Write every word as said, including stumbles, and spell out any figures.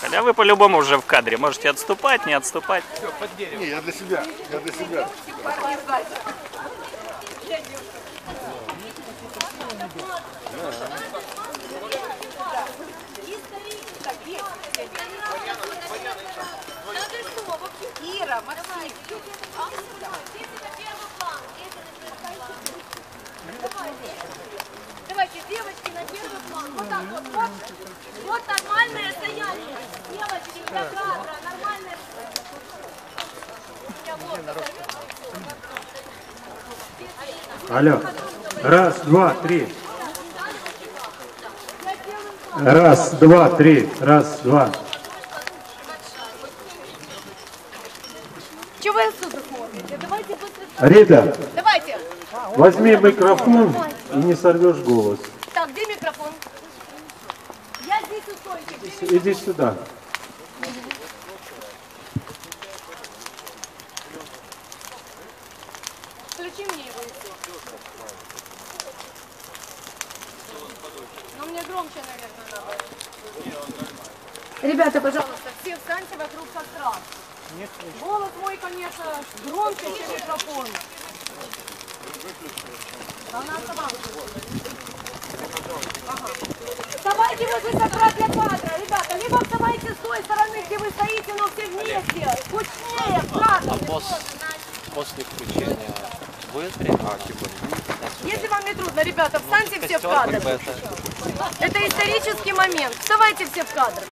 Поехали. А вы по-любому уже в кадре. Можете отступать, не отступать. Все, под дерево. Не, я для себя. Я для себя. Ира, Максим. Давайте, девочки, на первый план. Вот так вот. Вот, вот нормальное стояние. Девочки, для кадра. Нормальное. Алло. Раз, два, три. Раз, два, три. Раз, два. Чего вы отсюда смотрите? Давайте быстро. Рита, Давайте. возьми микрофон и не сорвешь голос. Так, где микрофон? Я здесь у стойки. Иди сюда. Включи мне его и все. Но мне громче, наверное, надо. Ребята, пожалуйста, все встаньте вокруг костра. Голос мой, конечно, громче, чем микрофон. Она сама ага. Вставайте возле костра для кадра, ребята. Либо вставайте с той стороны, где вы стоите, но все вместе. Скучнее, правда. А после, после включения будет время? А, типа, если вам не трудно, ребята, встаньте все в кадр. Как бы это... Это исторический момент. Вставайте все в кадр.